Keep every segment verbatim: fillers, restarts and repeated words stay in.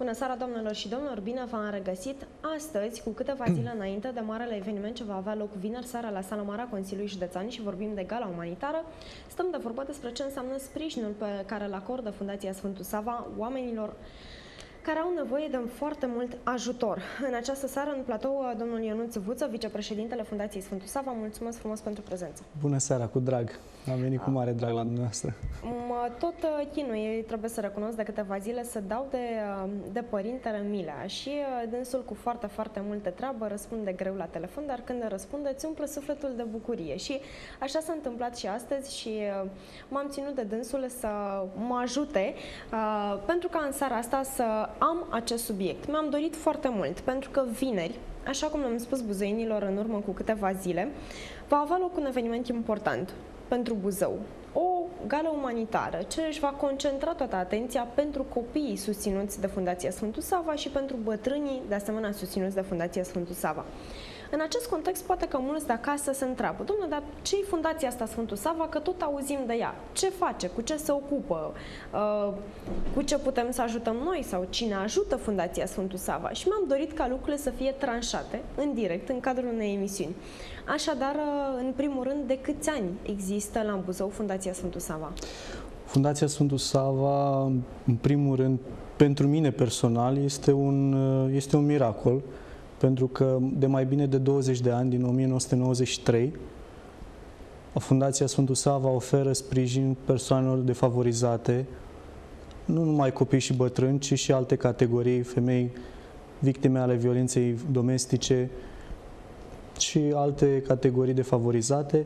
Bună seara, doamnelor și domnilor, bine v-am regăsit astăzi, cu câteva zile înainte de marele eveniment ce va avea loc vineri seara la Sala Mare a Consiliului Județean și vorbim de gala umanitară. Stăm de vorbă despre ce înseamnă sprijinul pe care îl acordă Fundația Sfântul Sava oamenilor care au nevoie de foarte mult ajutor. În această seară, în platou, domnul Ionuț Vuță, vicepreședintele Fundației Sfântul Sava. Mulțumesc frumos pentru prezență. Bună seara, cu drag. Am venit cu mare drag la dumneavoastră. Mă tot chinui, trebuie să recunosc, de câteva zile să dau de, de părintele Milea și dânsul cu foarte, foarte multe treabă răspunde greu la telefon, dar când răspunde îți umple sufletul de bucurie. Și așa s-a întâmplat și astăzi și m-am ținut de dânsul să mă ajute pentru ca în seara asta să am acest subiect. Mi-am dorit foarte mult, pentru că vineri, așa cum le-am spus buzăinilor în urmă cu câteva zile, va avea loc un eveniment important pentru Buzău. O gală umanitară ce își va concentra toată atenția pentru copiii susținuți de Fundația Sfântul Sava și pentru bătrânii, de asemenea, susținuți de Fundația Sfântul Sava. În acest context, poate că mulți de acasă se întreabă: domnule, dar ce-i Fundația asta Sfântul Sava, că tot auzim de ea? Ce face? Cu ce se ocupă? Cu ce putem să ajutăm noi? Sau cine ajută Fundația Sfântul Sava? Și mi-am dorit ca lucrurile să fie tranșate în direct, în cadrul unei emisiuni. Așadar, în primul rând, de câți ani există la Buzău Fundația Sfântul Sava? Fundația Sfântul Sava, în primul rând, pentru mine personal, este un, este un miracol, pentru că de mai bine de douăzeci de ani, din o mie nouă sute nouăzeci și trei, Fundația Sfântul Sava oferă sprijin persoanelor defavorizate, nu numai copii și bătrâni, ci și alte categorii, femei victime ale violenței domestice și alte categorii defavorizate.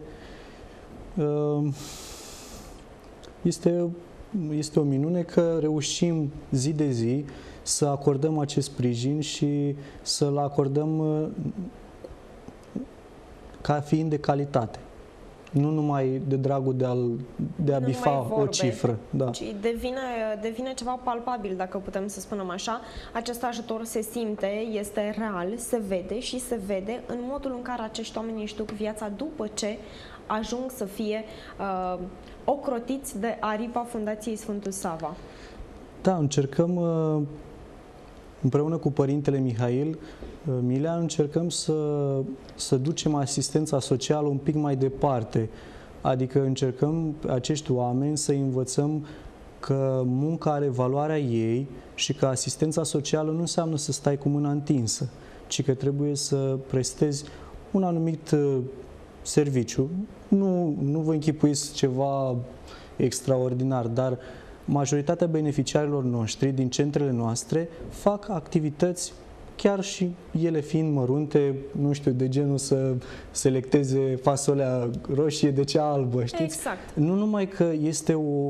Este, este o minune că reușim zi de zi să acordăm acest sprijin și să-l acordăm ca fiind de calitate. Nu numai de dragul de a, de a bifa vorbe, o cifră. Da. Ci devine, devine ceva palpabil, dacă putem să spunem așa. Acest ajutor se simte, este real, se vede și se vede în modul în care acești oameni își duc viața după ce ajung să fie uh, ocrotiți de aripa Fundației Sfântul Sava. Da, încercăm uh, împreună cu părintele Mihail Milea, încercăm să, să ducem asistența socială un pic mai departe. Adică încercăm acești oameni să învățăm că munca are valoarea ei și că asistența socială nu înseamnă să stai cu mâna întinsă, ci că trebuie să prestezi un anumit serviciu. Nu, nu vă închipuiți ceva extraordinar, dar majoritatea beneficiarilor noștri din centrele noastre fac activități, chiar și ele fiind mărunte, nu știu, de genul să selecteze fasolea roșie de cea albă, știți? Exact. Nu numai că este o,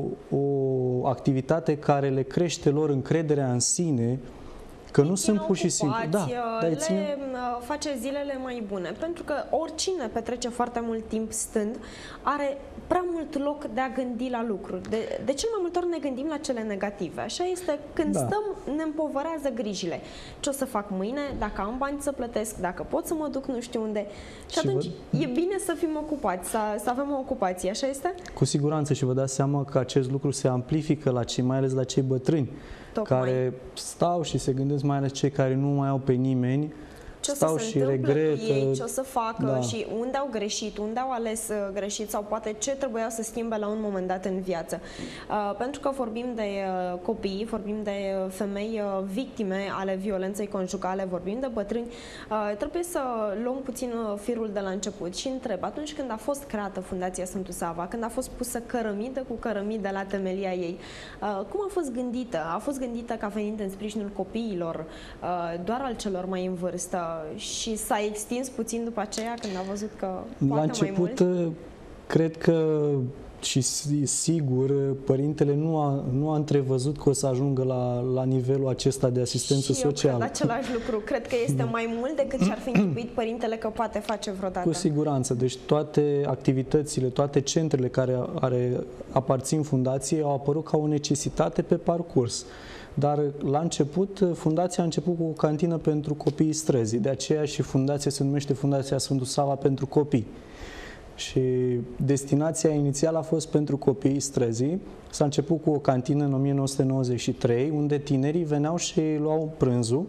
o activitate care le crește lor încrederea în sine, că nu sunt pur și simplu, da, le ține... face zilele mai bune, pentru că oricine petrece foarte mult timp stând are prea mult loc de a gândi la lucruri. De, de cel mai multe ori ne gândim la cele negative. Așa este, când da. stăm, ne împovărează grijile. Ce o să fac mâine, dacă am bani să plătesc, dacă pot să mă duc nu știu unde. Și, și atunci vă... e bine să fim ocupați, să, să avem o ocupație, așa este? Cu siguranță, și vă dați seama că acest lucru se amplifică la cei, mai ales la cei bătrâni, Tocmai. care stau și se gândesc, mai ales cei care nu mai au pe nimeni, ce stau o să se și întâmple regretă, cu ei, ce o să facă da. și unde au greșit, unde au ales greșit sau poate ce trebuia să schimbe la un moment dat în viață. Uh, pentru că vorbim de uh, copii, vorbim de femei uh, victime ale violenței conjugale, vorbim de bătrâni, uh, trebuie să luăm puțin uh, firul de la început și întreb, atunci când a fost creată Fundația Sfântul Sava, când a fost pusă cărămidă cu cărămidă la temelia ei, uh, cum a fost gândită? A fost gândită ca venind în sprijinul copiilor, uh, doar al celor mai în vârstă, și s-a extins puțin după aceea când a văzut că poate la început, mai mult? Cred că și sigur părintele nu a, nu a întrevăzut că o să ajungă la, la nivelul acesta de asistență și eu socială. cred același lucru. Cred că este mai mult decât și-ar fi închipuit părintele că poate face vreodată. Cu siguranță. Deci toate activitățile, toate centrele care are, aparțin fundației au apărut ca o necesitate pe parcurs. Dar la început, fundația a început cu o cantină pentru copiii străzii. De aceea și fundația se numește Fundația Sfântul Sava pentru copii. Și destinația inițială a fost pentru copiii străzii. S-a început cu o cantină în o mie nouă sute nouăzeci și trei, unde tinerii veneau și luau prânzul,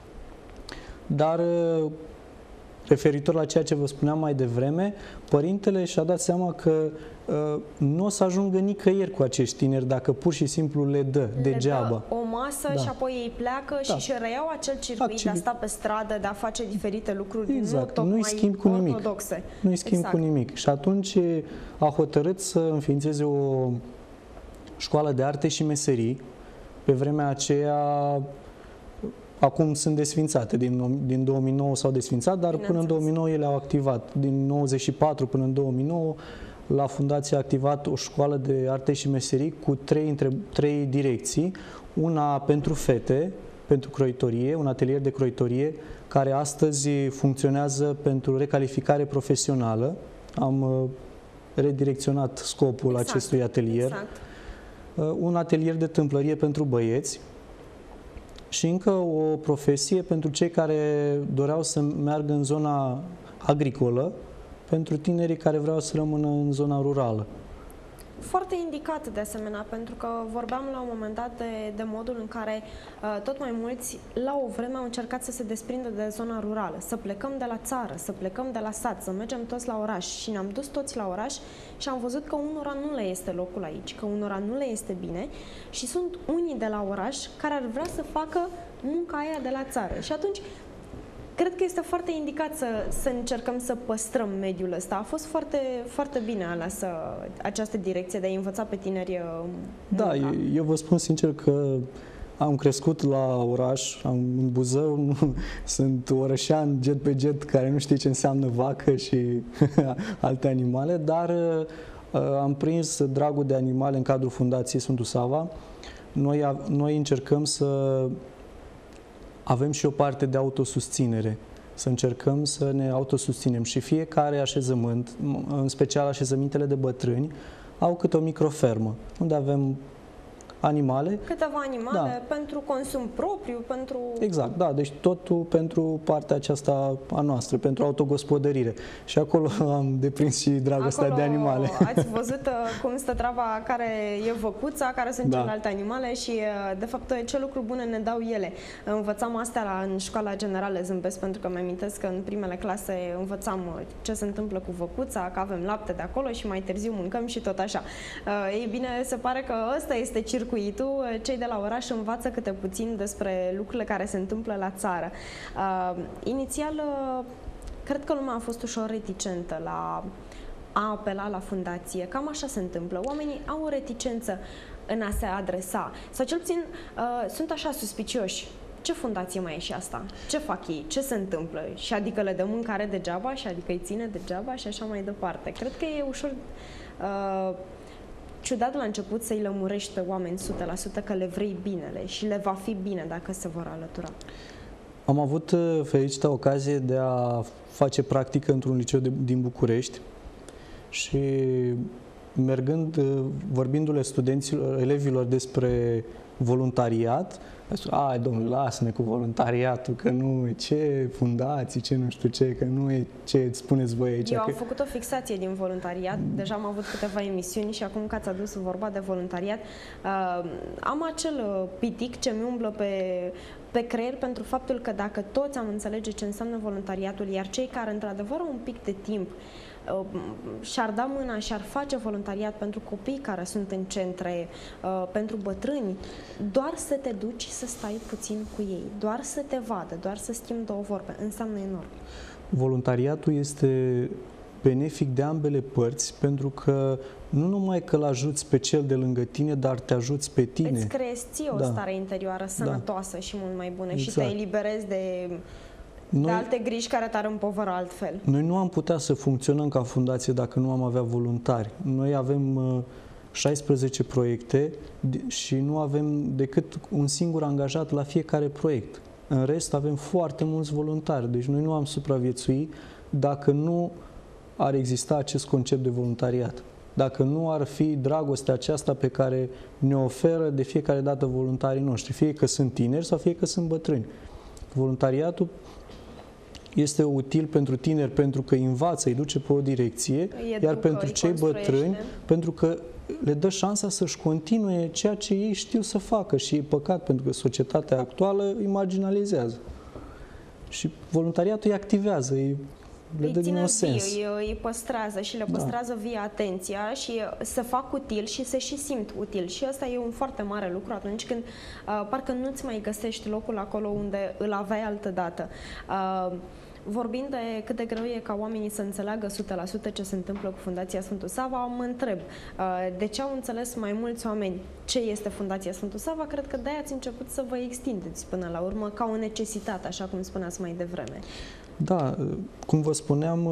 dar referitor la ceea ce vă spuneam mai devreme, părintele și-a dat seama că uh, nu o să ajungă nicăieri cu acești tineri dacă pur și simplu le dă le degeaba. Dă o masă Da. și apoi ei pleacă Da. și își reiau acel circuit Activ- de a sta pe stradă, de a face diferite lucruri Exact. nu tocmai Nu-i schimb cu nimic. ortodoxe. Nu-i schimb Exact. cu nimic. Și atunci a hotărât să înființeze o școală de arte și meserii. Pe vremea aceea, acum sunt desfințate, din, din două mii nouă s-au desfințat, dar până în două mii nouă ele au activat. Din nouăzeci și patru până în două mii nouă, la fundație a activat o școală de arte și meserii cu trei, între, trei direcții. Una pentru fete, pentru croitorie, un atelier de croitorie, care astăzi funcționează pentru recalificare profesională. Am uh, redirecționat scopul Exact, acestui atelier. Exact. Uh, un atelier de tâmplărie pentru băieți și încă o profesie pentru cei care doreau să meargă în zona agricolă, pentru tinerii care vreau să rămână în zona rurală. Foarte indicat de asemenea, pentru că vorbeam la un moment dat de, de modul în care uh, tot mai mulți la o vreme au încercat să se desprindă de zona rurală, să plecăm de la țară, să plecăm de la sat, să mergem toți la oraș și ne-am dus toți la oraș și am văzut că unora nu le este locul aici, că unora nu le este bine și sunt unii de la oraș care ar vrea să facă munca aia de la țară și atunci cred că este foarte indicat să, să încercăm să păstrăm mediul ăsta. A fost foarte, foarte bine aleasă această direcție de a învăța pe tineri munca. Da, eu, eu vă spun sincer că am crescut la oraș, am în Buzău, sunt orășean jet pe jet care nu știe ce înseamnă vacă și alte animale, dar uh, am prins dragul de animale în cadrul Fundației Sfântul Sava. Noi, noi încercăm să avem și o parte de autosusținere, să încercăm să ne autosusținem și fiecare așezământ, în special așezămintele de bătrâni, au câte o microfermă, unde avem animale. Câteva animale Da. pentru consum propriu, pentru... Exact, da, deci totul pentru partea aceasta a noastră, pentru autogospodărire. Și acolo am deprins și dragostea Acolo de animale. ați văzut uh, cum stă treaba, care e văcuța, care sunt Da. celelalte animale și, uh, de fapt, ce lucruri bune ne dau ele. Învățam astea la, în școala generală, zâmbesc pentru că mi-amintesc că în primele clase învățam uh, ce se întâmplă cu văcuța, că avem lapte de acolo și mai târziu mâncăm și tot așa. Uh, ei bine, se pare că ăsta este circuitul. Cei de la oraș învață câte puțin despre lucrurile care se întâmplă la țară. Uh, inițial, uh, cred că lumea a fost ușor reticentă la a apela la fundație. Cam așa se întâmplă. Oamenii au o reticență în a se adresa. Sau cel puțin uh, sunt așa suspicioși. Ce fundație mai e și asta? Ce fac ei? Ce se întâmplă? Și adică le dă mâncare degeaba și adică îi ține degeaba și așa mai departe. Cred că e ușor uh, ciudat la început să-i lămurești pe oameni o sută la sută că le vrei binele și le va fi bine dacă se vor alătura. Am avut fericită ocazie de a face practică într-un liceu de, din București și mergând, vorbindu-le studenților, elevilor despre voluntariat, ai, domnule, lasă-ne cu voluntariatul, că nu e ce fundații, ce nu știu ce, că nu e ce îți spuneți voi aici. Eu că... am făcut o fixație din voluntariat, deja am avut câteva emisiuni și acum că ați adus vorba de voluntariat, uh, am acel uh, pitic ce mi umblă pe, pe creier pentru faptul că dacă toți am înțelege ce înseamnă voluntariatul, iar cei care într-adevăr au un pic de timp și-ar da mâna și-ar face voluntariat pentru copii care sunt în centre, pentru bătrâni, doar să te duci să stai puțin cu ei, doar să te vadă, doar să schimbi două vorbe, înseamnă enorm. Voluntariatul este benefic de ambele părți, pentru că nu numai că îl ajuți pe cel de lângă tine, dar te ajuți pe tine. Îți creezi ție o da. stare interioară sănătoasă da. și mult mai bună exact. Și te eliberezi de... Noi, de alte griji care te-ar împovăra altfel. Noi nu am putea să funcționăm ca fundație dacă nu am avea voluntari. Noi avem uh, șaisprezece proiecte și nu avem decât un singur angajat la fiecare proiect. În rest avem foarte mulți voluntari. Deci noi nu am supraviețui dacă nu ar exista acest concept de voluntariat. Dacă nu ar fi dragostea aceasta pe care ne oferă de fiecare dată voluntarii noștri, fie că sunt tineri sau fie că sunt bătrâni. Voluntariatul este util pentru tineri pentru că îi învață, îi duce pe o direcție, Educă, iar pentru cei bătrâni, pentru că le dă șansa să-și continue ceea ce ei știu să facă și e păcat pentru că societatea actuală îi marginalizează. Și voluntariatul îi activează, îi le dă din un sens. Îi, îi păstrează și le păstrează da. vie atenția și să fac util și să și simt util. Și ăsta e un foarte mare lucru atunci când uh, parcă nu-ți mai găsești locul acolo unde îl aveai altădată. Uh, Vorbind de cât de greu e ca oamenii să înțeleagă o sută la sută ce se întâmplă cu Fundația Sfântul Sava, mă întreb de ce au înțeles mai mulți oameni ce este Fundația Sfântul Sava? Cred că de-aia ați început să vă extindeți până la urmă ca o necesitate, așa cum spuneați mai devreme. Da, cum vă spuneam,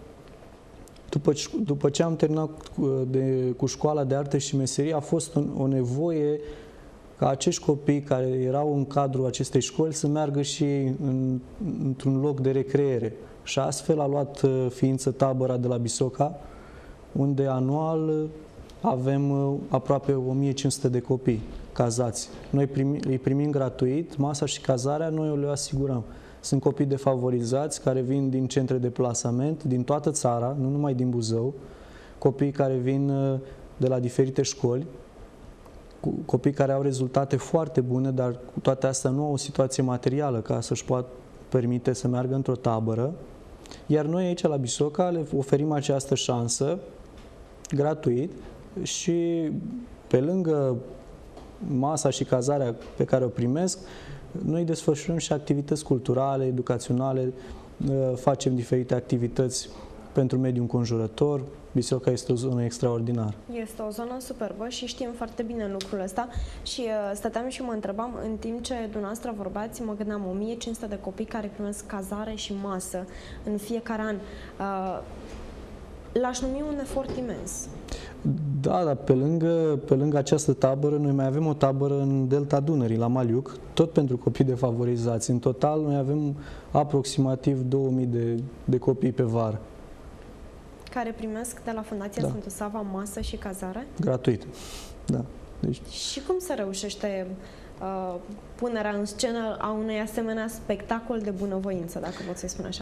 după, după ce am terminat de, cu școala de arte și meserie, a fost o, o nevoie ca acești copii care erau în cadrul acestei școli să meargă și în, într-un loc de recreere. Și astfel a luat ființă tabăra de la Bisoca, unde anual avem aproape o mie cinci sute de copii cazați. Noi primi, îi primim gratuit, masa și cazarea noi le asigurăm. Sunt copii defavorizați care vin din centre de plasament, din toată țara, nu numai din Buzău, copii care vin de la diferite școli, copii care au rezultate foarte bune, dar cu toate astea nu au o situație materială ca să-și poată permite să meargă într-o tabără. Iar noi aici la Bisoca le oferim această șansă gratuit și pe lângă masa și cazarea pe care o primesc, noi desfășurăm și activități culturale, educaționale, facem diferite activități pentru mediul înconjurător. Bisoca este o zonă extraordinară. Este o zonă superbă și știm foarte bine lucrul ăsta și uh, stăteam și mă întrebam, în timp ce dumneavoastră vorbați, mă gândeam o mie cinci sute de copii care primesc cazare și masă în fiecare an. Uh, L-aș numi un efort imens. Da, dar pe lângă, pe lângă această tabără, noi mai avem o tabără în Delta Dunării, la Maliuc, tot pentru copii defavorizați. În total, noi avem aproximativ două mii de, de copii pe vară. Care primesc de la Fundația da. Sfântul Sava masă și cazare? Gratuit, da. Deci... Și cum se reușește uh, punerea în scenă a unui asemenea spectacol de bunăvoință, dacă pot să-i spun așa?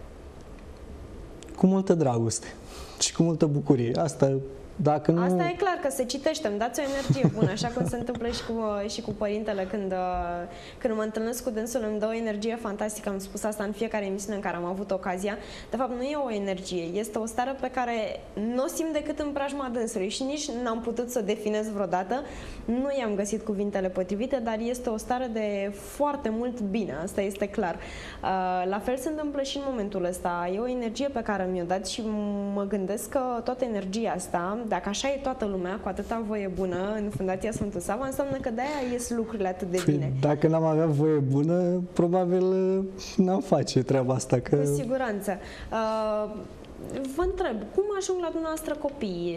Cu multă dragoste și cu multă bucurie. Asta, dacă nu... Asta e clar că se citește, îmi dați o energie bună, așa cum se întâmplă și cu, și cu părintele când, când mă întâlnesc cu dânsul, îmi dă o energie fantastică, am spus asta în fiecare emisiune în care am avut ocazia. De fapt, nu e o energie, este o stare pe care nu o simt decât în preajma dânsului și nici n-am putut să o definez vreodată, nu i-am găsit cuvintele potrivite, dar este o stare de foarte mult bine, asta este clar. La fel se întâmplă și în momentul ăsta, e o energie pe care mi-o dat și mă gândesc că toată energia asta, dacă așa e toată lumea, cu atâta voie bună în Fundația Sfântul Sava, înseamnă că de-aia ies lucrurile atât de bine. Păi, dacă n-am avea voie bună, probabil n-am face treaba asta. Că... Cu siguranță. Uh, Vă întreb, cum ajung la dumneavoastră copiii?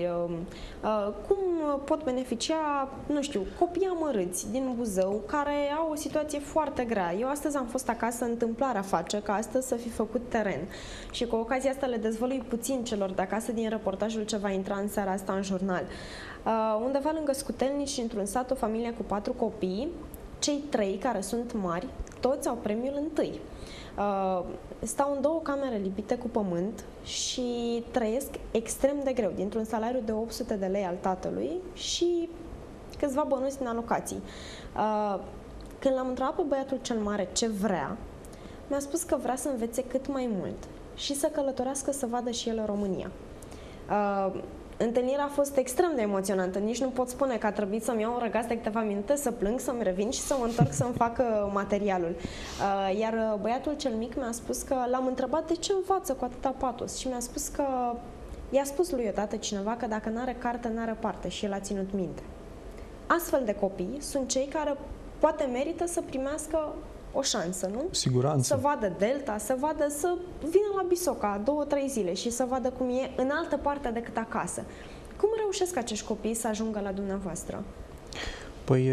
Cum pot beneficia, nu știu, copii amărâți din Buzău care au o situație foarte grea? Eu astăzi am fost acasă, întâmplarea face ca astăzi să fi făcut teren și cu ocazia asta le dezvălui puțin celor de acasă din reportajul ce va intra în seara asta în jurnal. Undeva lângă Scutelnici, într-un sat, o familie cu patru copii, cei trei care sunt mari, toți au premiul întâi. Uh, stau în două camere lipite cu pământ și trăiesc extrem de greu, dintr-un salariu de opt sute de lei al tatălui și câțiva bănuți din alocații. Uh, când l-am întrebat pe băiatul cel mare ce vrea, mi-a spus că vrea să învețe cât mai mult și să călătorească să vadă și el România. Uh, Întâlnirea a fost extrem de emoționantă, nici nu pot spune că a trebuit să-mi iau un răgaz de câteva minute, să plâng, să-mi revin și să mă întorc să-mi fac materialul. Iar băiatul cel mic mi-a spus că l-am întrebat de ce învață cu atâta patos și mi-a spus că i-a spus lui odată cineva că dacă n-are carte, n-are parte și el a ținut minte. Astfel de copii sunt cei care poate merită să primească o șansă, nu? Siguranță. Să vadă Delta, să vadă, să vină la Bisoca două, trei zile și să vadă cum e în altă parte decât acasă. Cum reușesc acești copii să ajungă la dumneavoastră? Păi,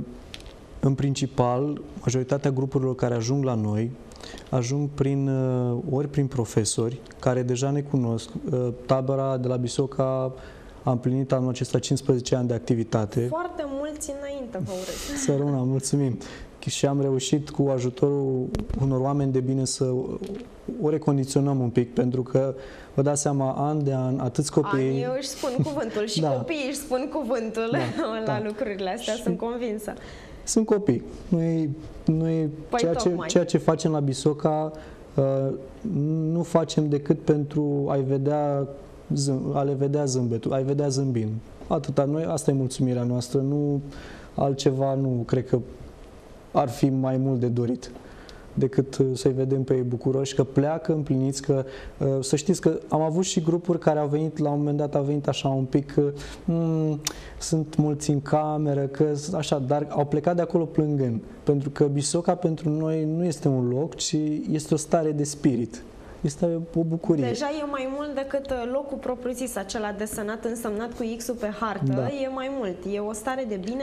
în principal, majoritatea grupurilor care ajung la noi ajung prin, ori prin profesori care deja ne cunosc. Tabăra de la Bisoca a împlinit anul acesta cincisprezece ani de activitate. Foarte mulți înainte, vă urez. Să rămână, mulțumim. și am reușit cu ajutorul unor oameni de bine să o recondiționăm un pic, pentru că vă dați seama, an de an, atâți copii... Anii își spun cuvântul și da. copiii își spun cuvântul da, la da. lucrurile astea, și sunt convinsă. Sunt copii. Noi, noi păi ceea, ce, ceea ce facem la Bisoca uh, nu facem decât pentru a-i vedea, a le vedea zâmbetul, a-i vedea zâmbind. Atâta. Noi, asta e mulțumirea noastră, nu altceva, nu cred că ar fi mai mult de dorit decât să-i vedem pe ei bucuroși, că pleacă împliniți, că să știți că am avut și grupuri care au venit, la un moment dat a venit așa un pic, că mm, sunt mulți în cameră, că așa, dar au plecat de acolo plângând, pentru că Bisoca pentru noi nu este un loc, ci este o stare de spirit. Este o bucurie. Deja e mai mult decât locul propriu-zis, acela desenat, însemnat cu X-ul pe hartă. Da. E mai mult. E o stare de bine.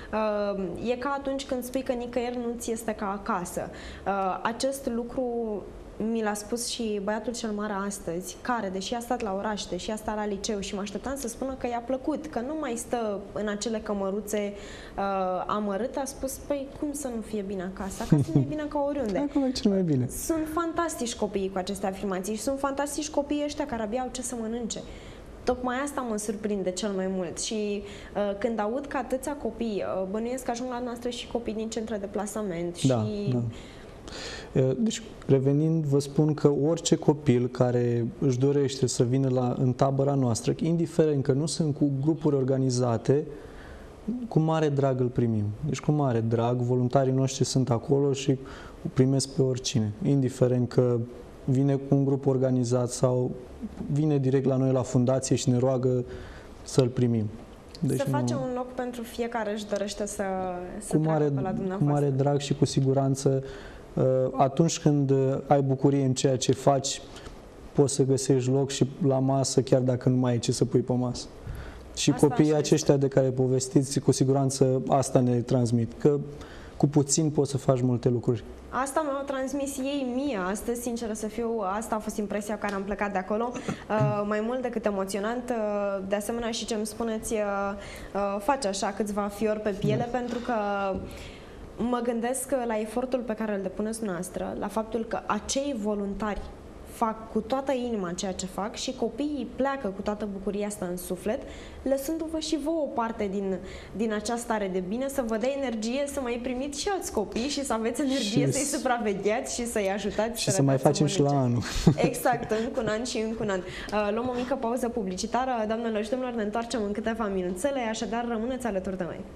E ca atunci când spui că nicăieri nu ți este ca acasă. Acest lucru mi l-a spus și băiatul cel mare astăzi, care, deși a stat la oraș, deși a stat la liceu și mă așteptam să spună că i-a plăcut, că nu mai stă în acele cămăruțe uh, amărât, a spus, păi cum să nu fie bine acasă? Acasă nu e bine ca oriunde. Acolo e cel mai bine. Sunt fantastici copiii cu aceste afirmații și sunt fantastici copiii ăștia care abia au ce să mănânce. Tocmai asta mă surprinde cel mai mult și uh, când aud că atâția copii, uh, bănuiesc că ajung la noastră și copii din centre de plasament da, și... Da. Deci, revenind, vă spun că orice copil care își dorește să vină la, în tabăra noastră, indiferent că nu sunt cu grupuri organizate, cu mare drag îl primim. Deci cu mare drag, voluntarii noștri sunt acolo și primesc pe oricine, indiferent că vine cu un grup organizat sau vine direct la noi la fundație și ne roagă să-l primim. Deci se face nu... un loc pentru fiecare își dorește să, să cu mare, treacă pe la dumneavoastră. Cu mare drag și cu siguranță. Atunci când ai bucurie în ceea ce faci, poți să găsești loc și la masă, chiar dacă nu mai ai ce să pui pe masă. Și asta copiii aceștia este. De care povestiți, cu siguranță asta ne transmit, că cu puțin poți să faci multe lucruri. Asta mi-au transmis ei mie astăzi, sinceră să fiu, asta a fost impresia cu care am plecat de acolo, uh, mai mult decât emoționant, uh, de asemenea și ce îmi spuneți, uh, uh, face așa câțiva fiori pe piele, da. Pentru că mă gândesc la efortul pe care îl depuneți noastră, la faptul că acei voluntari fac cu toată inima ceea ce fac și copiii pleacă cu toată bucuria asta în suflet, lăsându-vă și vouă o parte din, din această stare de bine, să vă dea energie să mai primiți și alți copii și să aveți energie să-i supravegheați și să-i ajutați. Și să, să mai facem și la anul. Exact, încă un an și încă un an. Uh, luăm o mică pauză publicitară, doamnelor și domnilor, ne întoarcem în câteva minuțele, așadar rămâneți alături de noi.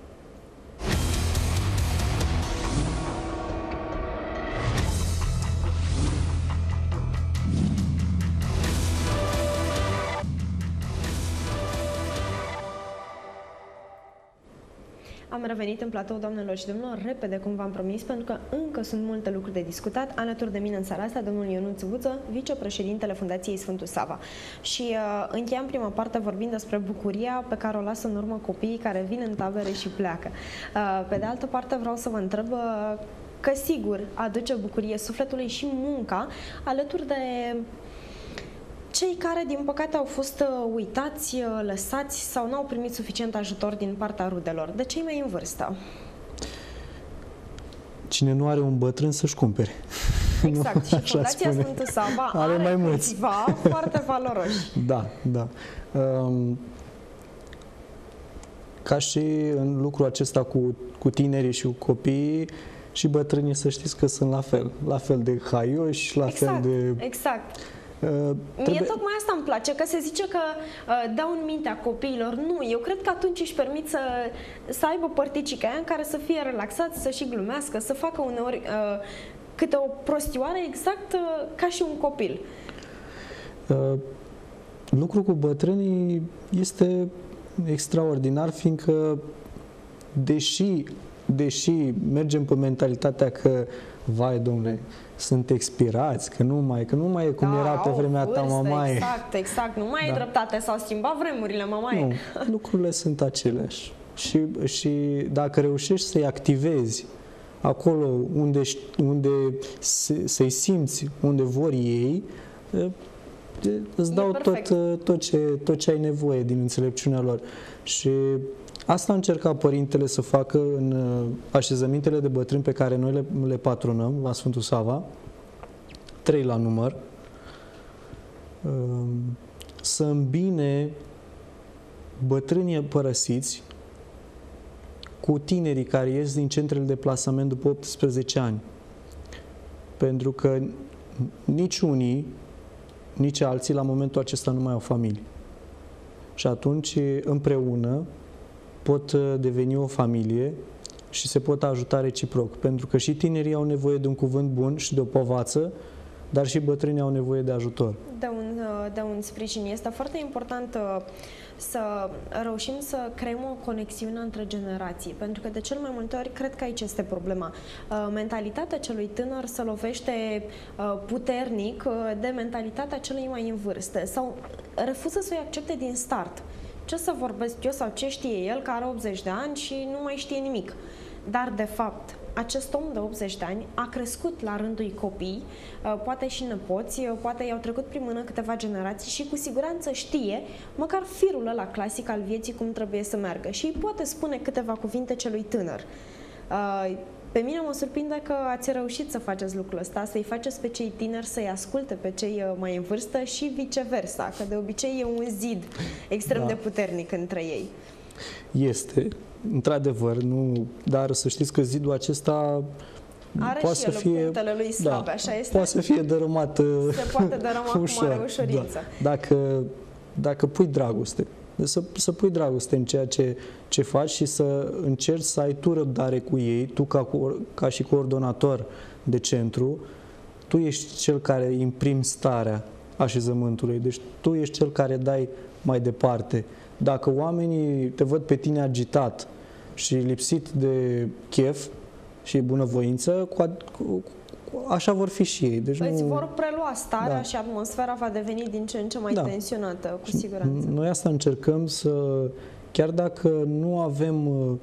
Am revenit în platou, doamnelor și domnilor, repede, cum v-am promis, pentru că încă sunt multe lucruri de discutat. Alături de mine în seara asta, domnul Ionuț Vuță, vicepreședintele Fundației Sfântul Sava. Și uh, încheiam prima parte vorbind despre bucuria pe care o lasă în urmă copiii care vin în tabere și pleacă. Uh, pe de altă parte, vreau să vă întreb uh, că, sigur, aduce bucurie sufletului și munca alături de cei care, din păcate, au fost uitați, lăsați sau n-au primit suficient ajutor din partea rudelor, de cei mai în vârstă. Cine nu are un bătrân să-și cumpere. Exact. Și Fundația Sfântul Sava are, are mai mulți câțiva foarte valoroși. Da, da. Um, ca și în lucrul acesta cu, cu tinerii și cu copiii, și bătrânii, să știți că sunt la fel. La fel de haioși, la exact, fel de... Exact. Uh, trebuie... Mie tocmai asta îmi place, că se zice că uh, dau în mintea copiilor. Nu, eu cred că atunci își permit să, să aibă părticica aia în care să fie relaxați, să și glumească, să facă uneori uh, câte o prostioară exact uh, ca și un copil. Uh, lucrul cu bătrânii este extraordinar, fiindcă deși, deși mergem pe mentalitatea că, vai, domnule, sunt expirați, că nu mai, că nu mai e cum da, era pe vremea ta, mamaie. Exact, exact. Nu mai da. e dreptate, s-au schimbat vremurile, mamaie. Nu, lucrurile sunt aceleași. Și, și dacă reușești să-i activezi acolo unde, unde să-i simți, unde vor ei, îți dau tot, tot, ce, tot ce ai nevoie din înțelepciunea lor. Și Asta a încercat părintele să facă în așezămintele de bătrâni pe care noi le, le patronăm la Sfântul Sava, trei la număr, să îmbine bătrânii părăsiți cu tinerii care ies din centrele de plasament după optsprezece ani. Pentru că nici unii, nici alții la momentul acesta nu mai au familie. Și atunci, împreună, pot deveni o familie și se pot ajuta reciproc. Pentru că și tinerii au nevoie de un cuvânt bun și de o povață, dar și bătrânii au nevoie de ajutor. De un, de un sprijin. Este foarte important să reușim să creăm o conexiune între generații, pentru că de cel mai multe ori cred că aici este problema. Mentalitatea celui tânăr se lovește puternic de mentalitatea celui mai în vârstă sau refuză să o accepte din start. Ce să vorbesc eu sau ce știe el, care are optzeci de ani și nu mai știe nimic. Dar, de fapt, acest om de optzeci de ani a crescut la rândul ei copii, poate și nepoți, poate i-au trecut prin mână câteva generații și cu siguranță știe măcar firul ăla clasic al vieții cum trebuie să meargă și îi poate spune câteva cuvinte celui tânăr. Pe mine mă surprinde că ați reușit să faceți lucrul ăsta, să-i faceți pe cei tineri să-i asculte pe cei mai în vârstă și viceversa, că de obicei e un zid extrem da. de puternic între ei. Este, într-adevăr, nu, dar să știți că zidul acesta are poate și să el fie, punctele lui slabe, da, așa este? Poate să fie dărâmat se poate dărâma ușor, cu mare ușurință. Da. Dacă, dacă pui dragoste, să, să pui dragoste în ceea ce, ce faci și să încerci să ai tu răbdare cu ei, tu ca, ca și coordonator de centru, tu ești cel care imprimi starea așezământului, deci tu ești cel care dai mai departe. Dacă oamenii te văd pe tine agitat și lipsit de chef și bunăvoință, cu, cu, așa vor fi și ei. Deci îți nu... vor prelua starea da. și atmosfera va deveni din ce în ce mai da. tensionată, cu siguranță. Noi asta încercăm să, chiar dacă nu avem uh,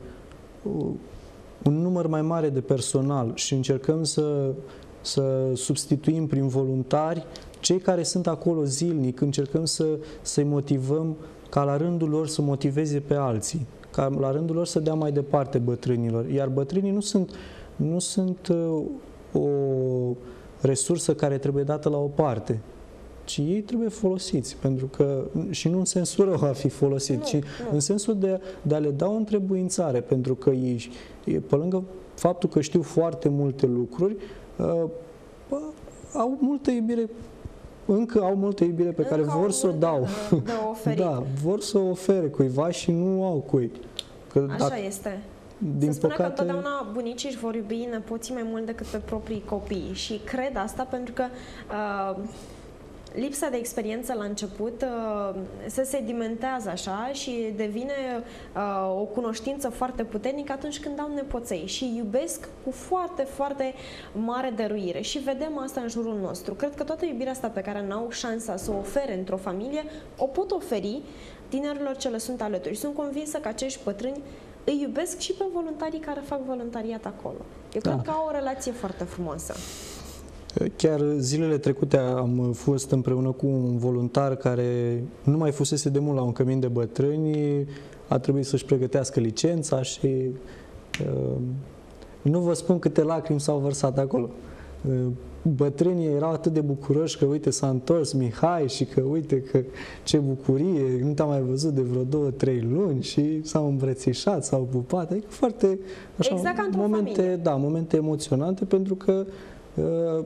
un număr mai mare de personal și încercăm să, să substituim prin voluntari cei care sunt acolo zilnic, încercăm să, să-i motivăm ca la rândul lor să motiveze pe alții, ca la rândul lor să dea mai departe bătrânilor. Iar bătrânii nu sunt, nu sunt uh, o resursă care trebuie dată la o parte, ci ei trebuie folosiți, pentru că, și nu în sensul rău a fi folosit, nu, ci nu. în sensul de, de a le da o întrebuințare, pentru că ei, pe lângă faptul că știu foarte multe lucruri, uh, bă, au multă iubire, încă au multă iubire pe încă care vor să o dau. De, de oferit. Da, vor să o ofere cuiva și nu au cui. Că Așa dacă, este. din Se spune păcate, că întotdeauna bunicii își vor iubi nepoții mai mult decât pe proprii copii și cred asta pentru că uh, lipsa de experiență la început uh, se sedimentează așa și devine uh, o cunoștință foarte puternică atunci când au nepoței și iubesc cu foarte, foarte mare dăruire și vedem asta în jurul nostru. Cred că toată iubirea asta pe care n-au șansa să o ofere într-o familie, o pot oferi tinerilor ce le sunt alături. Sunt convinsă că acești bătrâni îi iubesc și pe voluntarii care fac voluntariat acolo. Eu da. cred că au o relație foarte frumoasă. Chiar zilele trecute am fost împreună cu un voluntar care nu mai fusese de mult la un cămin de bătrâni, a trebuit să-și pregătească licența și uh, nu vă spun câte lacrimi s-au vărsat acolo. Uh, bătrânii erau atât de bucuroși că uite s-a întors Mihai și că uite că ce bucurie, nu te-am mai văzut de vreo două, trei luni și s-au îmbrățișat, s-au pupat, adică foarte așa, exact ca într-o momente, familie. da, momente emoționante pentru că uh,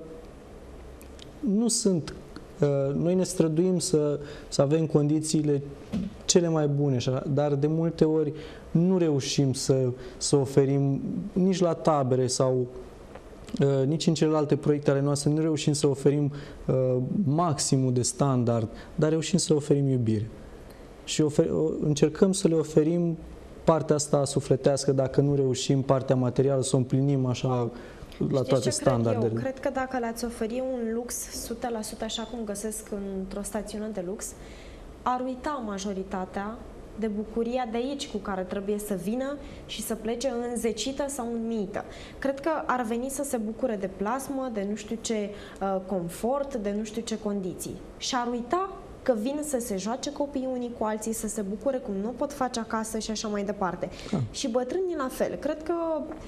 nu sunt, uh, noi ne străduim să, să avem condițiile cele mai bune, dar de multe ori nu reușim să, să oferim nici la tabere sau uh, nici în celelalte proiecte ale noastre, nu reușim să oferim uh, maximul de standard, dar reușim să oferim iubire. Și ofer, încercăm să le oferim partea asta sufletească, dacă nu reușim partea materială să o împlinim așa la Știți toate ce standardele. Cred eu? Cred că dacă le-ați oferi un lux o sută la sută așa cum găsesc într-o stațiune de lux, ar uita majoritatea de bucuria de aici cu care trebuie să vină și să plece înzecită sau înmită. Cred că ar veni să se bucure de plasmă, de nu știu ce uh, confort, de nu știu ce condiții. Și ar uita că vin să se joace copiii unii cu alții, să se bucure cum nu pot face acasă și așa mai departe. Da. Și bătrânii la fel. Cred că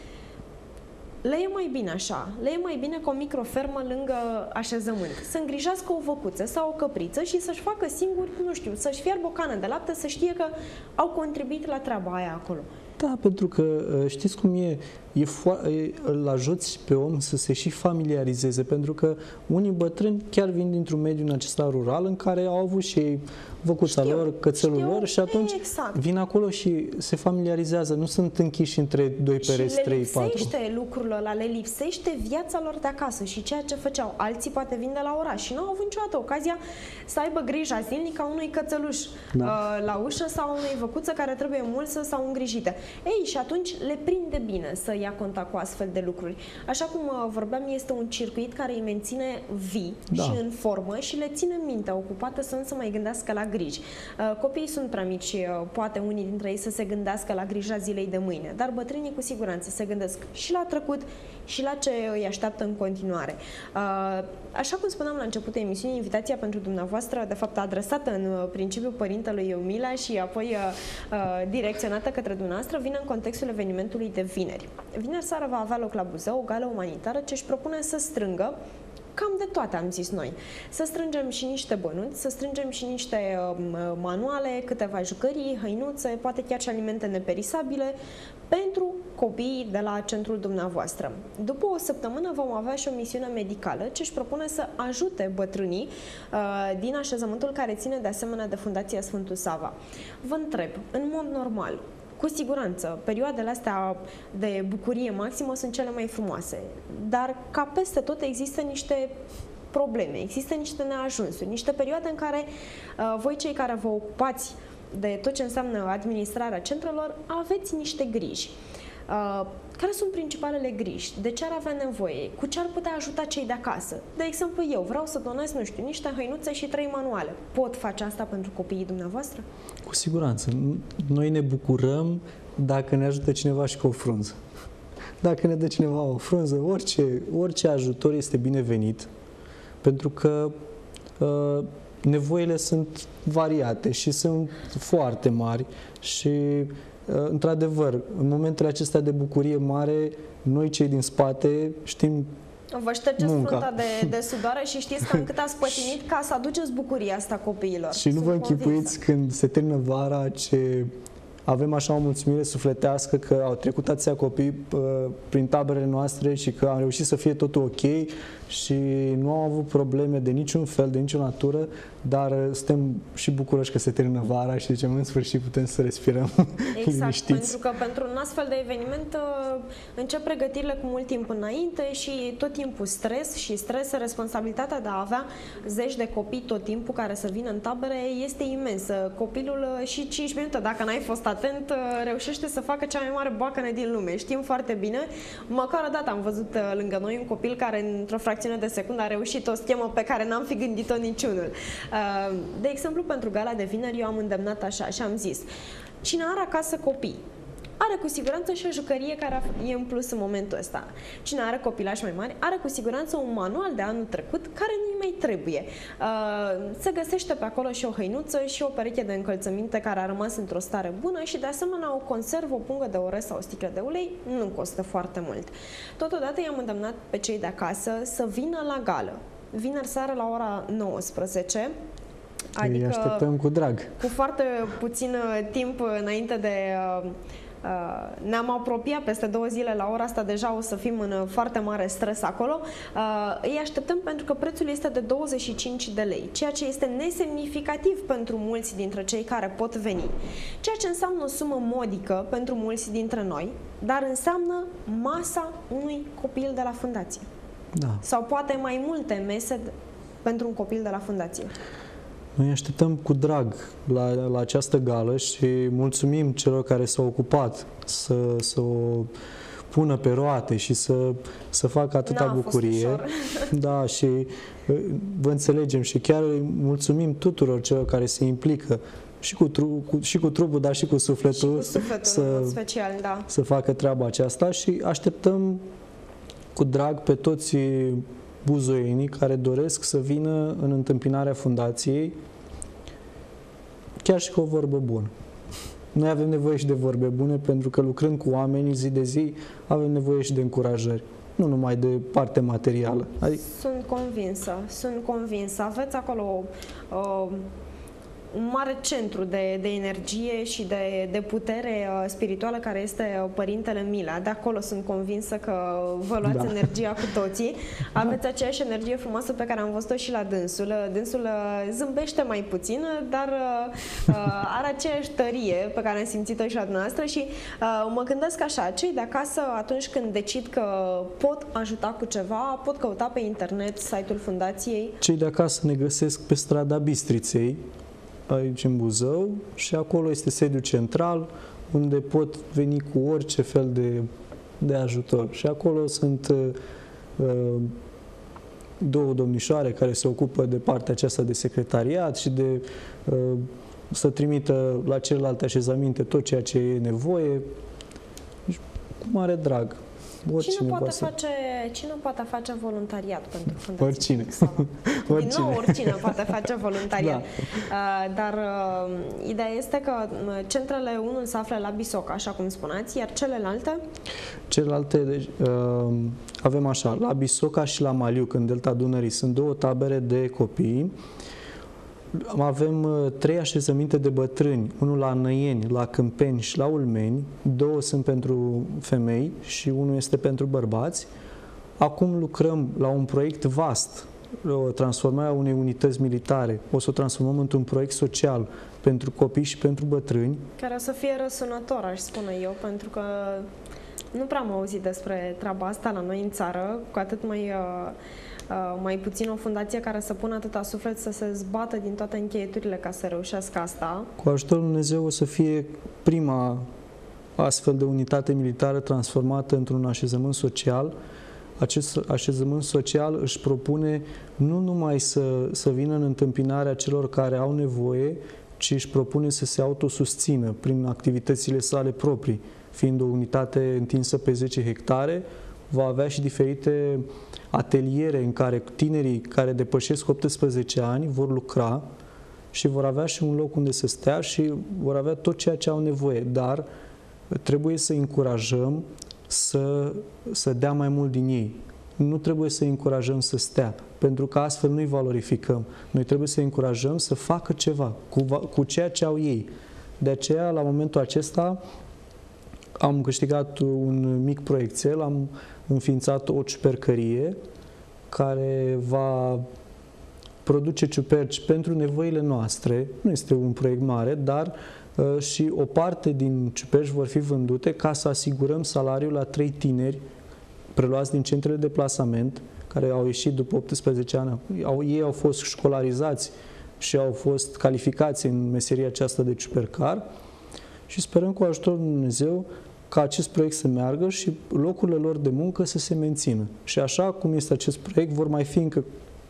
le e mai bine așa, le e mai bine cu o microfermă lângă așezământ, să îngrijească o văcuță sau o căpriță și să-și facă singur, nu știu, să-și fiarbă o cană de lapte, să știe că au contribuit la treaba aia acolo. Da, pentru că știți cum e, e îl ajuți pe om să se și familiarizeze, pentru că unii bătrâni chiar vin dintr-un mediu în acesta rural în care au avut și ei văcuța știu, lor, cățelul știu, lor și atunci exact. vin acolo și se familiarizează, nu sunt închiși între doi pereți, trei, patru. Și le lipsește lucrul ăla, le lipsește viața lor de acasă și ceea ce făceau. Alții poate vin de la oraș și nu au avut niciodată ocazia să aibă grija zilnică a unui cățeluș da. uh, la ușă sau unei văcuță care trebuie mulsă sau îngrijită. Ei, și atunci le prinde bine să ia contact cu astfel de lucruri. Așa cum uh, vorbeam, este un circuit care îi menține vii da. și în formă și le ține mintea ocupată să nu se mai gândească la griji. Uh, copiii sunt prea mici și uh, poate unii dintre ei să se gândească la grija zilei de mâine, dar bătrânii cu siguranță se gândesc și la trecut și la ce îi așteaptă în continuare. Uh, așa cum spuneam la începutul emisiunii, invitația pentru dumneavoastră, de fapt adresată în uh, principiu părintelui Milea și apoi uh, uh, direcționată către dumneavoastră, vine în contextul evenimentului de vineri. Vineri seara va avea loc la Buzău o gală umanitară ce își propune să strângă cam de toate, am zis noi. Să strângem și niște bănuți, să strângem și niște uh, manuale, câteva jucării, hăinuțe, poate chiar și alimente neperisabile pentru copiii de la centrul dumneavoastră. După o săptămână vom avea și o misiune medicală ce își propune să ajute bătrânii uh, din așezământul care ține de asemenea de Fundația Sfântul Sava. Vă întreb, în mod normal, cu siguranță, perioadele astea de bucurie maximă sunt cele mai frumoase, dar ca peste tot există niște probleme, există niște neajunsuri, niște perioade în care uh, voi cei care vă ocupați de tot ce înseamnă administrarea centrelor aveți niște griji. Uh, care sunt principalele griji? De ce ar avea nevoie? Cu ce ar putea ajuta cei de acasă? De exemplu, eu vreau să donez, nu știu, niște hăinuțe și trei manuale. Pot face asta pentru copiii dumneavoastră? Cu siguranță. Noi ne bucurăm dacă ne ajută cineva și cu o frunză. Dacă ne dă cineva o frunză, orice, orice ajutor este binevenit, pentru că uh, nevoile sunt variate și sunt foarte mari și într-adevăr, în momentele acestea de bucurie mare, noi cei din spate știm Vă ștergeți frunta de, de sudoare și știți cam cât ați pătinit ca să aduceți bucuria asta copiilor. Și nu vă închipuiți când se termină vara ce avem așa o mulțumire sufletească că au trecut atâția copii uh, prin taberele noastre și că am reușit să fie totul ok și nu au avut probleme de niciun fel, de nicio natură, dar suntem și bucuroși că se termină vara și zicem în sfârșit putem să respirăm exact, liniștiți. Pentru că pentru un astfel de eveniment încep pregătirile cu mult timp înainte și tot timpul stres și stres, responsabilitatea de a avea zeci de copii tot timpul care să vină în tabere este imensă. Copilul și cinci minute, dacă n-ai fost atent, reușește să facă cea mai mare boacănă din lume. Știm foarte bine, măcar o dată am văzut lângă noi un copil care într-o fracțiune de secundă a reușit o schemă pe care n-am fi gândit-o niciunul. De exemplu, pentru gala de vineri eu am îndemnat așa și am zis: cine are acasă copii, are cu siguranță și o jucărie care e în plus în momentul ăsta. Cine are copilași mai mari, are cu siguranță un manual de anul trecut care nu-i mai trebuie. Se găsește pe acolo și o hăinuță și o pereche de încălțăminte care a rămas într-o stare bună și de asemenea o conservă, o pungă de orez sau o sticlă de ulei nu costă foarte mult. Totodată i-am îndemnat pe cei de acasă să vină la gală. Vineri seară la ora nouăsprezece, adică îi așteptăm cu drag. Cu foarte puțin timp înainte de... Uh, uh, ne-am apropiat peste două zile la ora asta, deja o să fim în foarte mare stres acolo. Uh, îi așteptăm pentru că prețul este de douăzeci și cinci de lei, ceea ce este nesemnificativ pentru mulți dintre cei care pot veni. Ceea ce înseamnă o sumă modică pentru mulți dintre noi, dar înseamnă masa unui copil de la fundație. Da. Sau poate mai multe mese pentru un copil de la fundație. Noi așteptăm cu drag la, la această gală și mulțumim celor care s-au ocupat să, să o pună pe roate și să, să facă atâta bucurie. Da, și vă înțelegem și chiar mulțumim tuturor celor care se implică și cu, tru, cu, și cu trupul, dar și cu sufletul, și cu sufletul să, special, da. să facă treaba aceasta și așteptăm cu drag pe toți buzoienii care doresc să vină în întâmpinarea fundației chiar și cu o vorbă bună. Noi avem nevoie și de vorbe bune, pentru că lucrând cu oamenii zi de zi, avem nevoie și de încurajări. Nu numai de parte materială. Adică... Sunt convinsă, sunt convinsă. Aveți acolo uh, un mare centru de, de energie și de, de putere uh, spirituală care este uh, Părintele Mila. De acolo sunt convinsă că vă luați da. energia cu toții. Aveți aceeași energie frumoasă pe care am văzut-o și la dânsul. Dânsul uh, zâmbește mai puțin, dar uh, are aceeași tărie pe care am simțit-o și la dumneavoastră și uh, mă gândesc așa, cei de acasă atunci când decid că pot ajuta cu ceva, pot căuta pe internet site-ul fundației. Cei de acasă ne găsesc pe strada Bistriței, aici în Buzău, și acolo este sediul central unde pot veni cu orice fel de, de ajutor. Și acolo sunt uh, două domnișoare care se ocupă de partea aceasta de secretariat și de uh, să trimită la celelalte așezamente tot ceea ce e nevoie. Deci, cu mare drag. Oricine cine, poate face, cine poate face voluntariat pentru Fundația Oricine. Din nou, oricine poate face voluntariat. Da. Dar uh, ideea este că centrele, unul se află la Bisoca, așa cum spuneați, iar celelalte? Celelalte, deci, uh, avem așa, la Bisoca și la Maliuc, în Delta Dunării, sunt două tabere de copii. Avem uh, trei așezăminte de bătrâni, unul la Năieni, la Câmpeni și la Ulmeni, două sunt pentru femei și unul este pentru bărbați. Acum lucrăm la un proiect vast, transformarea unei unități militare. O să o transformăm într-un proiect social pentru copii și pentru bătrâni. Care o să fie răsunător, aș spune eu, pentru că nu prea am auzit despre treaba asta la noi în țară, cu atât mai... Uh, Uh, mai puțin o fundație care să pună atâta suflet să se zbată din toate încheieturile ca să reușească asta. Cu ajutorul Lui Dumnezeu o să fie prima astfel de unitate militară transformată într-un așezământ social. Acest așezământ social își propune nu numai să, să vină în întâmpinarea celor care au nevoie, ci își propune să se autosusțină prin activitățile sale proprii. Fiind o unitate întinsă pe zece hectare, va avea și diferite ateliere în care tinerii care depășesc optsprezece ani vor lucra și vor avea și un loc unde să stea și vor avea tot ceea ce au nevoie, dar trebuie să încurajăm să, să dea mai mult din ei. Nu trebuie să încurajăm să stea, pentru că astfel nu-i valorificăm. Noi trebuie să încurajăm să facă ceva cu, cu ceea ce au ei. De aceea, la momentul acesta, am câștigat un mic proiectel, am înființat o ciupercărie care va produce ciuperci pentru nevoile noastre. Nu este un proiect mare, dar uh, și o parte din ciuperci vor fi vândute ca să asigurăm salariul la trei tineri preluați din centrele de plasament, care au ieșit după optsprezece ani. Au, ei au fost școlarizați și au fost calificați în meseria aceasta de ciupercar și sperăm cu ajutorul Lui Dumnezeu ca acest proiect să meargă și locurile lor de muncă să se mențină. Și așa cum este acest proiect, vor mai fi încă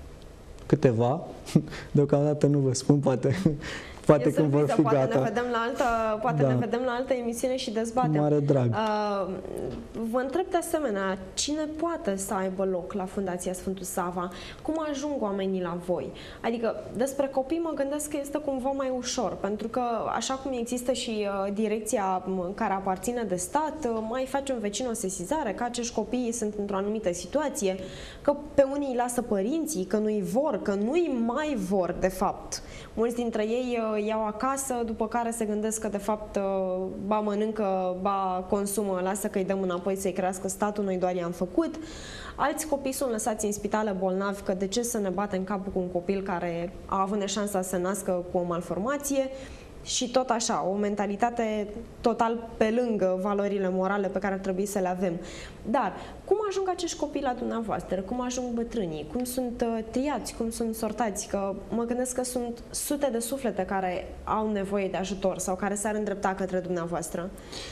câteva, deocamdată nu vă spun, poate, poate când vor fi poate gata. Ne vedem la altă, poate da. ne vedem la altă emisiune și dezbatem. Mare drag. Uh, vă întreb de asemenea, cine poate să aibă loc la Fundația Sfântul Sava? Cum ajung oamenii la voi? Adică despre copii mă gândesc că este cumva mai ușor, pentru că așa cum există și uh, direcția care aparține de stat, uh, mai face un vecin o sesizare că acești copii sunt într-o anumită situație, că pe unii îi lasă părinții, că nu-i vor, că nu-i mai vor de fapt. Mulți dintre ei uh, iau acasă, după care se gândesc că de fapt uh, ba mănâncă, ba consumă, lasă că îi dăm înapoi să-i crească statul, noi doar i-am făcut. Alți copii sunt lăsați în spitale bolnavi, că de ce să ne batem capul cu un copil care a avut neșansa să nască cu o malformație. Și tot așa, o mentalitate total pe lângă valorile morale pe care ar trebui să le avem. Dar cum ajung acești copii la dumneavoastră? Cum ajung bătrânii? Cum sunt uh, triați? Cum sunt sortați? Că mă gândesc că sunt sute de suflete care au nevoie de ajutor sau care s-ar îndrepta către dumneavoastră.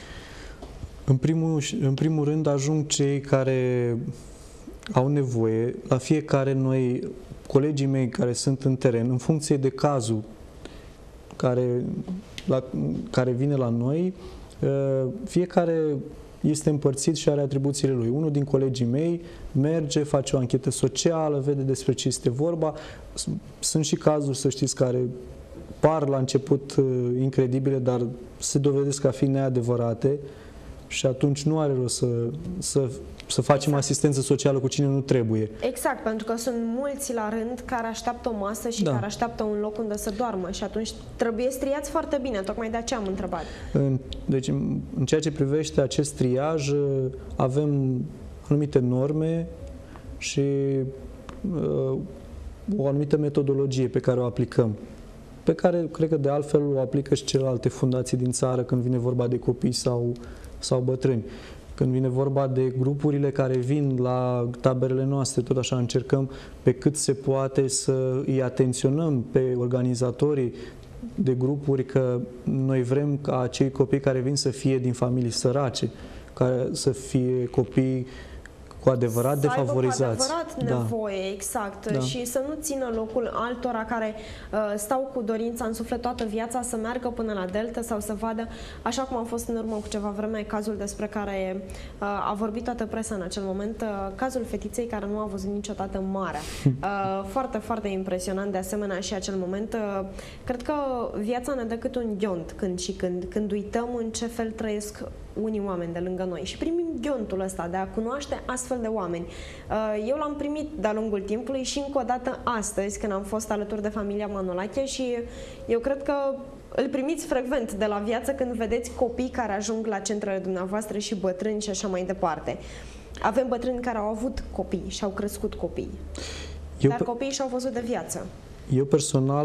În primul, în primul rând ajung cei care au nevoie, la fiecare noi, colegii mei care sunt în teren, în funcție de cazul care, la, care vine la noi, fiecare este împărțit și are atribuțiile lui. Unul din colegii mei merge, face o anchetă socială, vede despre ce este vorba. Sunt și cazuri, să știți, care par la început incredibile, dar se dovedesc a fi neadevărate și atunci nu are rost să, să, să facem exact. asistență socială cu cine nu trebuie. Exact, pentru că sunt mulți la rând care așteaptă o masă și da. care așteaptă un loc unde să doarmă și atunci trebuie striați foarte bine, tocmai de aceea am întrebat. Deci, în ceea ce privește acest triaj, avem anumite norme și uh, o anumită metodologie pe care o aplicăm, pe care cred că de altfel o aplică și celelalte fundații din țară când vine vorba de copii sau, sau bătrâni. Când vine vorba de grupurile care vin la taberele noastre, tot așa încercăm pe cât se poate să îi atenționăm pe organizatorii de grupuri că noi vrem ca acei copii care vin să fie din familii sărace, care să fie copii cu adevărat să defavorizați. Cu adevărat da. nevoie, exact. Da. Și să nu țină locul altora care uh, stau cu dorința în suflet toată viața să meargă până la Delta sau să vadă, așa cum a fost în urmă cu ceva vreme, cazul despre care uh, a vorbit toată presa în acel moment, uh, cazul fetiței care nu a văzut niciodată marea. Uh, foarte, foarte impresionant de asemenea și acel moment. Uh, cred că viața ne dă cât un ghiont când și când, când uităm în ce fel trăiesc unii oameni de lângă noi și primim ghiontul ăsta de a cunoaște astfel de oameni. Eu l-am primit de-a lungul timpului și încă o dată astăzi, când am fost alături de familia Manolache și eu cred că îl primiți frecvent de la viață când vedeți copii care ajung la centrele dumneavoastră și bătrâni și așa mai departe. Avem bătrâni care au avut copii și au crescut copii, eu dar copiii și-au văzut de viață. Eu personal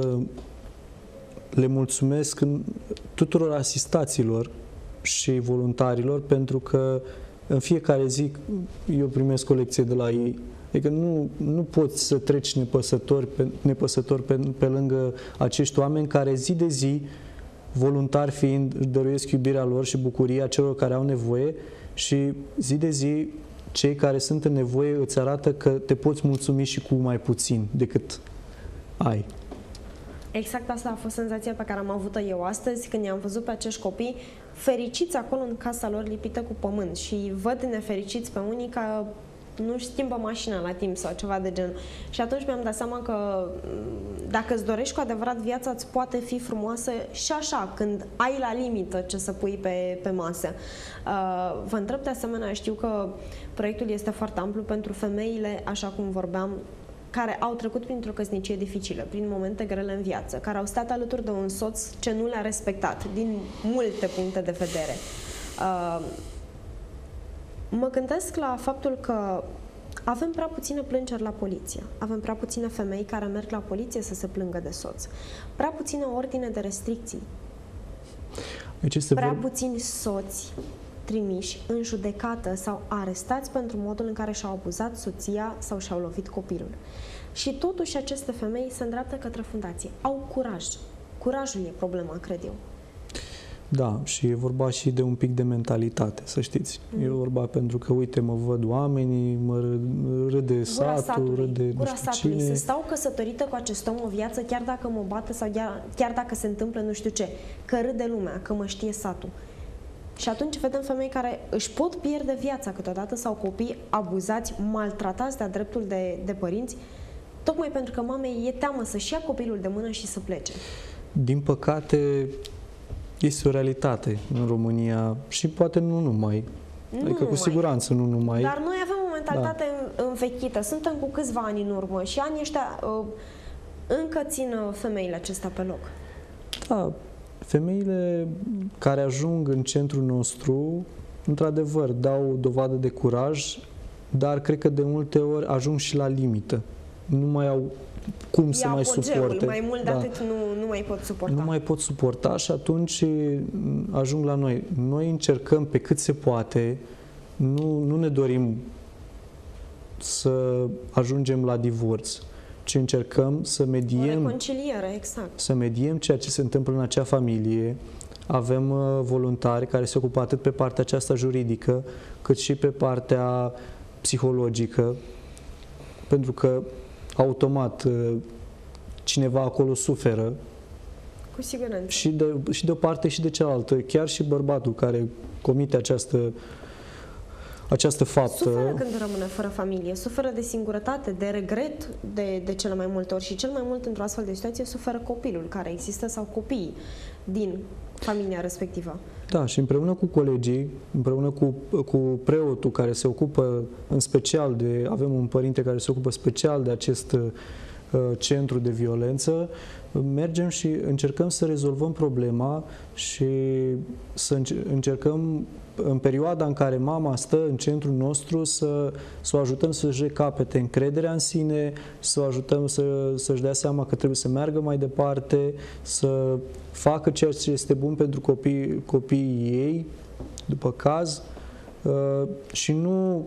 le mulțumesc tuturor asistaților și voluntarilor pentru că în fiecare zi eu primesc o lecție de la ei. Adică nu, nu poți să treci nepăsător, pe, nepăsător pe, pe lângă acești oameni care zi de zi, voluntari fiind, își dăruiesc iubirea lor și bucuria celor care au nevoie și zi de zi cei care sunt în nevoie îți arată că te poți mulțumi și cu mai puțin decât ai. Exact asta a fost senzația pe care am avut-o eu astăzi când i-am văzut pe acești copii fericiți acolo în casa lor lipită cu pământ și văd nefericiți pe unii că nu-și schimbă mașina la timp sau ceva de genul. Și atunci mi-am dat seama că dacă îți dorești cu adevărat viața, îți poate fi frumoasă și așa, când ai la limită ce să pui pe, pe masă. Uh, vă întreb de asemenea, știu că proiectul este foarte amplu pentru femeile, așa cum vorbeam, care au trecut printr-o căsnicie dificilă, prin momente grele în viață, care au stat alături de un soț ce nu le-a respectat, din multe puncte de vedere. Uh, mă gândesc la faptul că avem prea puține plângeri la poliție, avem prea puține femei care merg la poliție să se plângă de soț, prea puține ordine de restricții, prea puțini soți trimiși în judecată sau arestați pentru modul în care și-au abuzat soția sau și-au lovit copilul. Și totuși aceste femei se îndreaptă către fundație. Au curaj. Curajul e problema, cred eu. Da, și e vorba și de un pic de mentalitate, să știți. Mm. E vorba pentru că, uite, mă văd oamenii, mă râde satul, satului, râde gura nu știu satului. cine. Să stau căsătorită cu acest om o viață, chiar dacă mă bate sau chiar dacă se întâmplă nu știu ce. Că râde lumea, că mă știe satul. Și atunci vedem femei care își pot pierde viața câteodată sau copii abuzați, maltratați de-a dreptul de, de părinți, tocmai pentru că mamei e teamă să-și ia copilul de mână și să plece. Din păcate, este o realitate în România și poate nu numai. Nu adică numai. Cu siguranță nu numai. Dar noi avem o mentalitate da. învechită. Suntem cu câțiva ani în urmă și anii ăștia uh, încă țin femeile acestea pe loc. Da. Femeile care ajung în centrul nostru, într-adevăr, dau dovadă de curaj, dar cred că de multe ori ajung și la limită. Nu mai au cum să mai suporte. Mai mult de da. atât nu, nu mai pot suporta. Nu mai pot suporta și atunci ajung la noi. Noi încercăm pe cât se poate, nu, nu ne dorim să ajungem la divorț, ci încercăm să mediem, o reconciliere, exact. să mediem ceea ce se întâmplă în acea familie. Avem uh, voluntari care se ocupă atât pe partea aceasta juridică, cât și pe partea psihologică, pentru că automat uh, cineva acolo suferă. Cu siguranță. Și de, și de o parte și de cealaltă. Chiar și bărbatul care comite această această faptă. Suferă când rămâne fără familie, suferă de singurătate, de regret de, de cele mai multe ori și cel mai mult într-o astfel de situație suferă copilul care există sau copiii din familia respectivă. Da, și împreună cu colegii, împreună cu, cu preotul care se ocupă în special de, avem un părinte care se ocupă special de acest uh, centru de violență, mergem și încercăm să rezolvăm problema și să încercăm în perioada în care mama stă în centrul nostru să, să o ajutăm să-și recapete încrederea în sine, să o ajutăm să, să-și dea seama că trebuie să meargă mai departe, să facă ceea ce este bun pentru copii, copiii ei, după caz, și nu,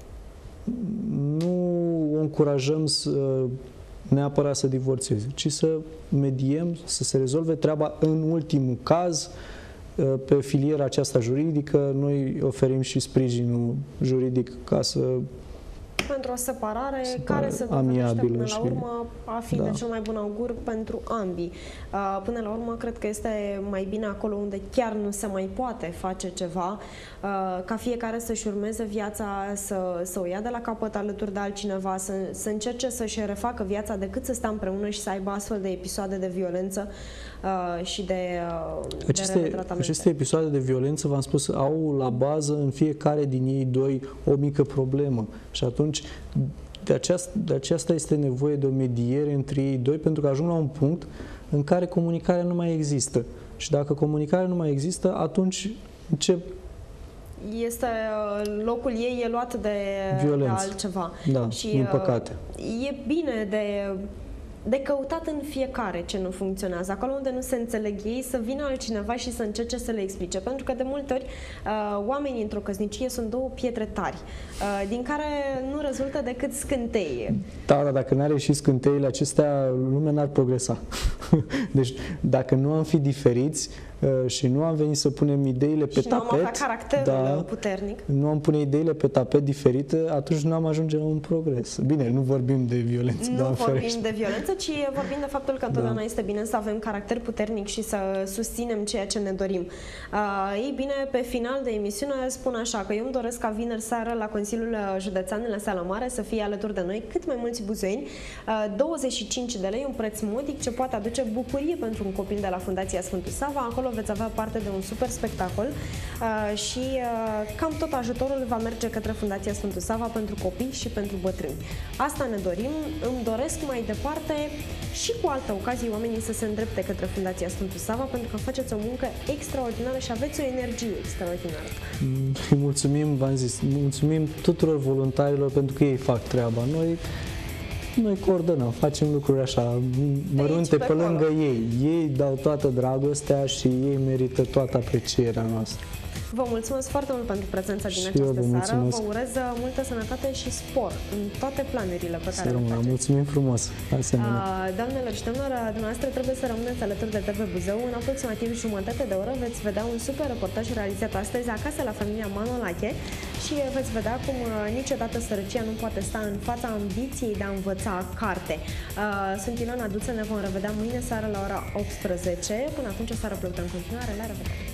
nu o încurajăm să neapărat să divorțeze, ci să mediem, să se rezolve treaba în ultimul caz. Pe filiera aceasta juridică, noi oferim și sprijinul juridic ca să... Pentru o separare, separare care se dovedește până la urmă a fi da. de cel mai bun augur pentru ambii. Până la urmă, cred că este mai bine acolo unde chiar nu se mai poate face ceva, ca fiecare să-și urmeze viața, să, să o ia de la capăt alături de altcineva, să, să încerce să-și refacă viața decât să stea împreună și să aibă astfel de episoade de violență și de, aceste, de aceste episoade de violență, v-am spus, au la bază în fiecare din ei doi o mică problemă și atunci de aceasta, de aceasta este nevoie de o mediere între ei doi pentru că ajung la un punct în care comunicarea nu mai există și dacă comunicarea nu mai există, atunci încep este locul ei e luat de, de altceva. Da, și din păcate. E bine de de căutat în fiecare ce nu funcționează. Acolo unde nu se înțeleg ei, să vină altcineva și să încerce să le explice. Pentru că de multe ori uh, oamenii într-o căsnicie sunt două pietre tari, uh, din care nu rezultă decât scânteie. Da, dar dacă n-are și scânteile acestea, lumea n-ar progresa. Deci, dacă nu am fi diferiți uh, și nu am venit să punem ideile pe și tapet... Și nu am avea caracterul da, puternic. Nu am pune ideile pe tapet diferite, atunci nu am ajunge la un progres. Bine, nu vorbim de violență. Nu da, vorbim ferește. de violență, ci vorbim de faptul că întotdeauna da. este bine să avem caracter puternic și să susținem ceea ce ne dorim. Uh, ei bine, pe final de emisiune spun așa, că eu îmi doresc ca vineri seară la Consiliul Județean la Sala Mare să fie alături de noi cât mai mulți buzoieni. Uh, douăzeci și cinci de lei, un preț modic ce poate aduce bucurie pentru un copil de la Fundația Sfântul Sava. Acolo veți avea parte de un super spectacol uh, și uh, cam tot ajutorul va merge către Fundația Sfântul Sava pentru copii și pentru bătrâni. Asta ne dorim. Îmi doresc mai departe și cu alte ocazii oamenii să se îndrepte către Fundația Sfântul Sava pentru că faceți o muncă extraordinară și aveți o energie extraordinară. Mulțumim, v-am zis, mulțumim tuturor voluntarilor pentru că ei fac treaba. Noi Noi coordonăm, facem lucruri așa, mărunte pe, pe lângă ei. Ei dau toată dragostea și ei merită toată aprecierea noastră. Vă mulțumesc foarte mult pentru prezența din această vă seară. Vă urez multă sănătate și spor în toate planurile pe care le faceți. Mulțumim frumos. Asemenea. Doamnelor și domnilor, dumneavoastră trebuie să rămâneți alături de T V Buzău. În aproximativ jumătate de oră veți vedea un super reportaj realizat astăzi acasă la familia Manolache și veți vedea cum niciodată sărăcia nu poate sta în fața ambiției de a învăța carte. Sunt Ilona Duță, ne vom revedea mâine seară la ora optsprezece. Până atunci, o seară plăcută în continuare. La revedere!